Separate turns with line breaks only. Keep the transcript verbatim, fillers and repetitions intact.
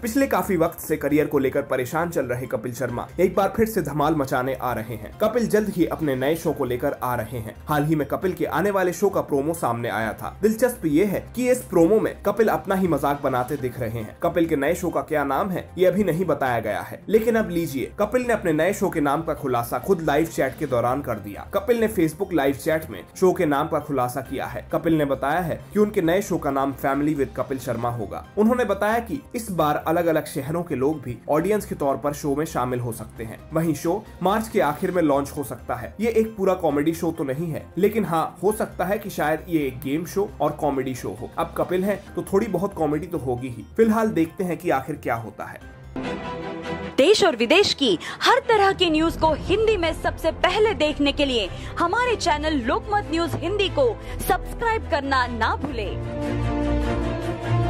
पिछले काफी वक्त से करियर को लेकर परेशान चल रहे कपिल शर्मा एक बार फिर से धमाल मचाने आ रहे हैं। कपिल जल्द ही अपने नए शो को लेकर आ रहे हैं। हाल ही में कपिल के आने वाले शो का प्रोमो सामने आया था। दिलचस्प ये है कि इस प्रोमो में कपिल अपना ही मजाक बनाते दिख रहे हैं। कपिल के नए शो का क्या नाम है ये अभी नहीं बताया गया है, लेकिन अब लीजिए, कपिल ने अपने नए शो के नाम का खुलासा खुद लाइव चैट के दौरान कर दिया। कपिल ने फेसबुक लाइव चैट में शो के नाम का खुलासा किया है। कपिल ने बताया है कि उनके नए शो का नाम फैमिली विद कपिल शर्मा होगा। उन्होंने बताया कि इस बार अलग अलग शहरों के लोग भी ऑडियंस के तौर पर शो में शामिल हो सकते हैं। वहीं शो मार्च के आखिर में लॉन्च हो सकता है। ये एक पूरा कॉमेडी शो तो नहीं है, लेकिन हाँ, हो सकता है कि शायद ये एक गेम शो और कॉमेडी शो हो। अब कपिल हैं तो थोड़ी बहुत कॉमेडी तो होगी ही। फिलहाल देखते हैं कि आखिर क्या होता है।
देश और विदेश की हर तरह की न्यूज को हिंदी में सबसे पहले देखने के लिए हमारे चैनल लोकमत न्यूज हिंदी को सब्सक्राइब करना ना भूलें।